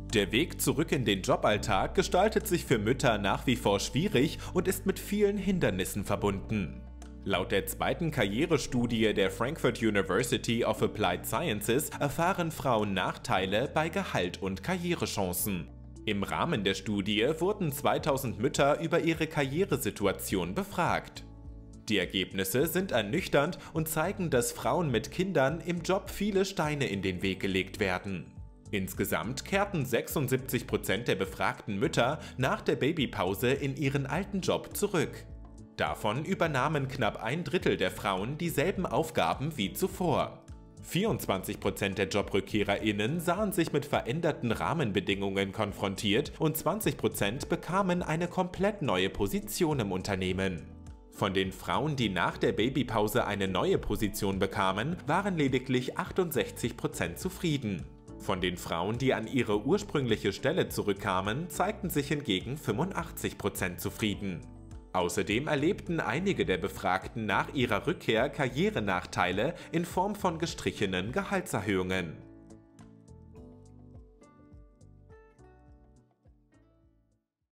Der Weg zurück in den Joballtag gestaltet sich für Mütter nach wie vor schwierig und ist mit vielen Hindernissen verbunden. Laut der zweiten Karrierestudie der Frankfurt University of Applied Sciences erfahren Frauen Nachteile bei Gehalt und Karrierechancen. Im Rahmen der Studie wurden 2000 Mütter über ihre Karrieresituation befragt. Die Ergebnisse sind ernüchternd und zeigen, dass Frauen mit Kindern im Job viele Steine in den Weg gelegt werden. Insgesamt kehrten 76% der befragten Mütter nach der Babypause in ihren alten Job zurück. Davon übernahmen knapp ein Drittel der Frauen dieselben Aufgaben wie zuvor. 24% der JobrückkehrerInnen sahen sich mit veränderten Rahmenbedingungen konfrontiert und 20% bekamen eine komplett neue Position im Unternehmen. Von den Frauen, die nach der Babypause eine neue Position bekamen, waren lediglich 68% zufrieden. Von den Frauen, die an ihre ursprüngliche Stelle zurückkamen, zeigten sich hingegen 85% zufrieden. Außerdem erlebten einige der Befragten nach ihrer Rückkehr Karrierenachteile in Form von gestrichenen Gehaltserhöhungen.